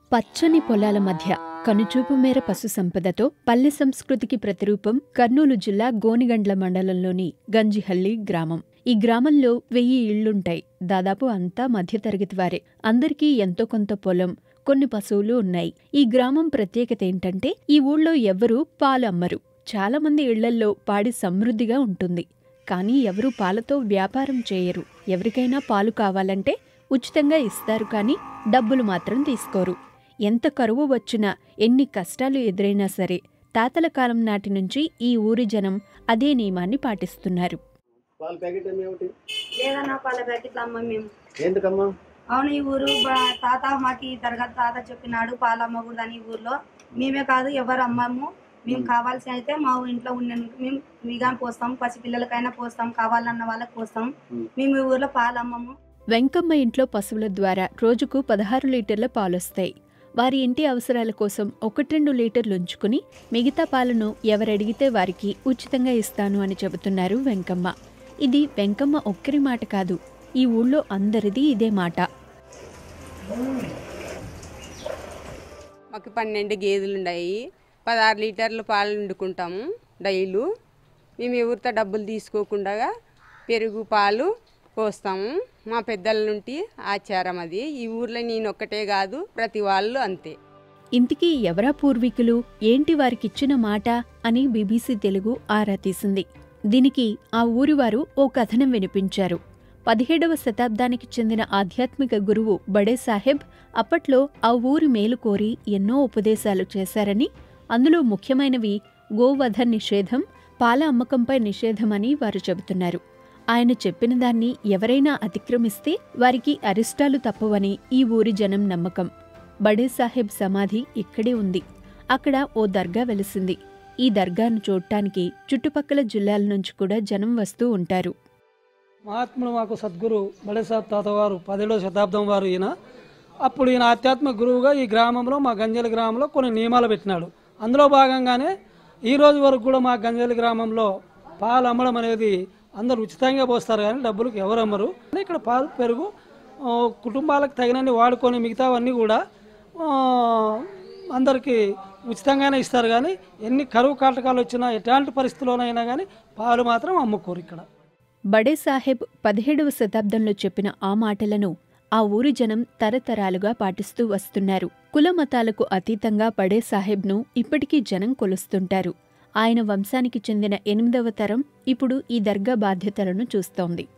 పచ్చని పొలాల మధ్య కనుచూపు మేర పశు సంపదతో పల్లె సంస్కృతికి ప్రతిరూపం కర్నూలు జిల్లా గోనిగండ్ల మండలంలోని గంజిహళ్లి గ్రామం. ఈ గ్రామంలో 1000 ఇళ్లుంటాయి. దాదాపు అంతా మధ్యతరగతి వారే. అందరికీ ఎంతో కొంత పొలం, కొన్ని పశువులు ఉన్నాయి. ఈ గ్రామం ప్రత్యేకత ఏంటంటే ఈ ఊళ్ళో ఎవ్వరూ పాలు అమ్మరు. చాలా మంది ఇళ్లల్లో పాడి సమృద్ధిగా ఉంటుంది. కానీ ఎవరూ పాలతో వ్యాపారం చేయరు. ఎవరికైనా పాలు కావాలంటే ఉచితంగా ఇస్తారు, కానీ డబ్బులు మాత్రం తీసుకోరు. ఎంత కరువు వచ్చినా, ఎన్ని కష్టాలు ఎదురైనా సరే తాతల కాలం నాటి నుంచి ఈ ఊరి జనం అదే నియమాన్ని పాటిస్తున్నారు. అవును, ఈ ఊరు తాత మాకు తరగతి తాత చెప్పినాడు పాలు అమ్మకూడదని. ఈ ఊర్లో మేమే కాదు ఎవరు అమ్మము. మేము కావాల్సి అయితే మా ఇంట్లో ఉన్న మేము మీగా పోస్తాం, పసిపిల్లలకైనా పోస్తాం, కావాలన్న వాళ్ళకి పోస్తాం. మేము ఈ ఊర్లో పాలు అమ్మము. వెంకమ్మ ఇంట్లో పశువుల ద్వారా రోజుకు 16 లీటర్ల పాలొస్తాయి. వారి ఇంటి అవసరాల కోసం 1-2 లీటర్లు ఉంచుకుని మిగతా పాలను ఎవరడిగితే వారికి ఉచితంగా ఇస్తాను అని చెబుతున్నారు వెంకమ్మ. ఇది వెంకమ్మ ఒక్కరి మాట కాదు, ఈ ఊళ్ళో అందరిది ఇదే మాట. మాకు 12 గేదెలున్నాయి. 16 లీటర్లు పాలు వండుకుంటాము డైలు. మేము ఎవరితో డబ్బులు తీసుకోకుండా పెరుగు పాలు పోస్తాము. మా పెద్దల నుండి ఆచారం అది. ఈ ఊర్లో నేను ఒక్కటే కాదు, ప్రతి వాళ్ళు అంతే. ఇంతకీ ఎవరా పూర్వీకులు, ఏంటి వారికిచ్చిన మాట అని బీబీసీ తెలుగు ఆరా తీసింది. దీనికి ఆ ఊరివారు ఓ కథనం వినిపించారు. 17వ శతాబ్దానికి చెందిన ఆధ్యాత్మిక గురువు బడే సాహెబ్ అప్పట్లో ఆ ఊరి మేలు కోరి ఎన్నో ఉపదేశాలు చేశారని, అందులో ముఖ్యమైనవి గోవధ నిషేధం, పాల అమ్మకంపై నిషేధమని వారు చెబుతున్నారు. ఆయన చెప్పిన దాన్ని ఎవరైనా అతిక్రమిస్తే వారికి అరిష్టాలు తప్పవని ఈ ఊరి జనం నమ్మకం. బడే సాహెబ్ సమాధి ఇక్కడే ఉంది. అక్కడ ఓ దర్గా వెలిసింది. ఈ దర్గాను చూడటానికి చుట్టుపక్కల జిల్లాల నుంచి కూడా జనం వస్తూ ఉంటారు. మహాత్ముడు మాకు సద్గురు బడే సాహెబ్ తాతవారు 17వ శతాబ్దం వారు. అప్పుడు ఈయన ఆధ్యాత్మిక గురువుగా ఈ గ్రామంలో, మా గంజలి గ్రామంలో కొన్ని నియమాలు పెట్టినాడు. అందులో భాగంగానే ఈ రోజు వరకు కూడా మా గంజలి గ్రామంలో పాలు అమ్మడం అనేది అందరూ ఉచితంగా పోస్తారు, కానీ డబ్బులకు ఎవరు అమ్మరు. ఇక్కడ పాలు పెరుగు కుటుంబాలకు తగినన్ని వాడుకొని మిగతావన్నీ కూడా అందరికీ ఉచితంగానే ఇస్తారు. కానీ ఎన్ని కరువు కాటకాలు వచ్చినా, ఎట్లాంటి పరిస్థితుల్లోనైనా కానీ పాలు మాత్రం అమ్ముకోరు ఇక్కడ. బడే సాహెబ్ 17వ శతాబ్దంలో చెప్పిన ఆ మాటలను ఆ ఊరి జనం తరతరాలుగా పాటిస్తూ వస్తున్నారు. కుల మతాలకు అతీతంగా బడే సాహెబ్ను ఇప్పటికీ జనం కొలుస్తుంటారు. ఆయన వంశానికి చెందిన 8వ తరం ఇప్పుడు ఈ దర్గా బాధ్యతలను చూస్తోంది.